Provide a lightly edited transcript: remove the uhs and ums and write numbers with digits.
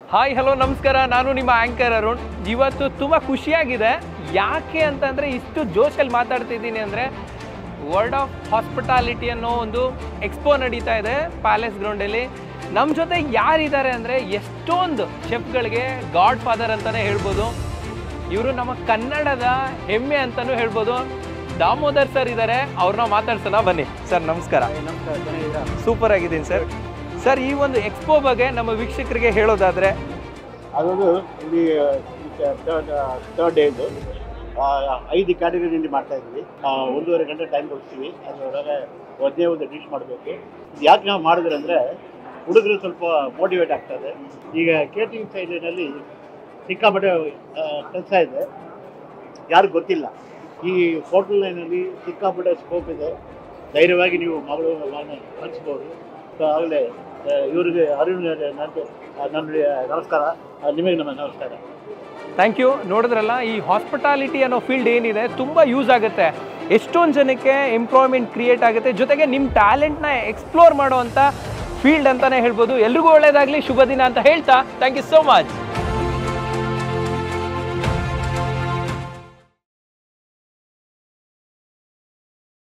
Hi hello ನಮಸ್ಕಾರ, ನಾನು ನಿಮ್ಮ ಆ್ಯಂಕರ್ ಅರುಣ್. ಇವತ್ತು ತುಂಬ ಖುಷಿಯಾಗಿದೆ. ಯಾಕೆ ಅಂತಂದರೆ ಇಷ್ಟು ಜೋಶಲ್ಲಿ ಮಾತಾಡ್ತಿದ್ದೀನಿ ಅಂದರೆ ವರ್ಲ್ಡ್ ಆಫ್ ಹಾಸ್ಪಿಟಾಲಿಟಿ ಅನ್ನೋ ಒಂದು ಎಕ್ಸ್ಪೋ ನಡೀತಾ ಇದೆ ಪ್ಯಾಲೇಸ್ ಗ್ರೌಂಡಲ್ಲಿ. ನಮ್ಮ ಜೊತೆ ಯಾರಿದ್ದಾರೆ ಅಂದರೆ ಎಷ್ಟೊಂದು ಶೆಫ್ಗಳಿಗೆ ಗಾಡ್ ಫಾದರ್ ಅಂತಲೇ ಹೇಳ್ಬೋದು. ಇವರು ನಮ್ಮ ಕನ್ನಡದ ಹೆಮ್ಮೆ ಅಂತಲೂ ಹೇಳ್ಬೋದು. ದಾಮೋದರ್ ಸರ್ ಇದ್ದಾರೆ, ಅವ್ರನ್ನ ಮಾತಾಡ್ಸೋಣ ಬನ್ನಿ. ಸರ್ ನಮಸ್ಕಾರ. ಸೂಪರ್ ಆಗಿದ್ದೀನಿ ಸರ್. ಸರ್, ಈ ಒಂದು ಎಕ್ಸ್ಪೋ ಬಗ್ಗೆ ನಮ್ಮ ವೀಕ್ಷಕರಿಗೆ ಹೇಳೋದಾದರೆ, ಅದೊಂದು ಇಲ್ಲಿ ಥರ್ಡ್ ಡೇ ಇದು 5 ಕ್ಯಾಟಗರಿಯಲ್ಲಿ ಮಾಡ್ತಾ ಇದ್ವಿ. 1.5 ಗಂಟೆ ಟೈಮ್ ಕೊಡ್ತೀವಿ. ಅದರೊಳಗೆ ಒಂದೇ ಒಂದು ಡಿಶ್ ಮಾಡಬೇಕು. ಇದು ಯಾಕೆ ನಾವು ಮಾಡಿದ್ರೆ ಅಂದರೆ ಹುಡುಗರು ಸ್ವಲ್ಪ ಮೋಟಿವೇಟ್ ಆಗ್ತದೆ. ಈಗ ಕೇಟರಿಂಗ್ ಸೈಡಿನಲ್ಲಿ ಸಿಕ್ಕಾಪಟ್ಟೆ ಕೆಲಸ ಇದೆ, ಯಾರಿಗೂ ಗೊತ್ತಿಲ್ಲ. ಈ ಹೋಟೆಲ್ ಲೈನಲ್ಲಿ ಸಿಕ್ಕಾಪಟ್ಟೆ ಸ್ಕೋಪ್ ಇದೆ. ಧೈರ್ಯವಾಗಿ ನೀವು ಮಗಳು ಹಂಚ್ಬೋದು. ಸೊ ಆಗಲೇ ಇವರಿಗೆ ಅರುಣ್ ನನ್ನ ನಮಸ್ಕಾರ, ನಿಮಗೆ ನಮ್ಮ ನಮಸ್ಕಾರ. Thank you. ನೋಡಿದ್ರಲ್ಲ, ಈ ಹಾಸ್ಪಿಟಾಲಿಟಿ ಅನ್ನೋ ಫೀಲ್ಡ್ ಏನಿದೆ ತುಂಬ ಯೂಸ್ ಆಗುತ್ತೆ. ಎಷ್ಟೊಂದು ಜನಕ್ಕೆ ಎಂಪ್ಲಾಯ್ಮೆಂಟ್ ಕ್ರಿಯೇಟ್ ಆಗುತ್ತೆ, ಜೊತೆಗೆ ನಿಮ್ಮ ಟ್ಯಾಲೆಂಟ್ನ ಎಕ್ಸ್ಪ್ಲೋರ್ ಮಾಡೋವಂಥ ಫೀಲ್ಡ್ ಅಂತಲೇ ಹೇಳ್ಬೋದು. ಎಲ್ರಿಗೂ ಒಳ್ಳೆಯದಾಗಲಿ, ಶುಭ ದಿನ ಅಂತ ಹೇಳ್ತಾ ಥ್ಯಾಂಕ್ ಯು ಸೋ ಮಚ್.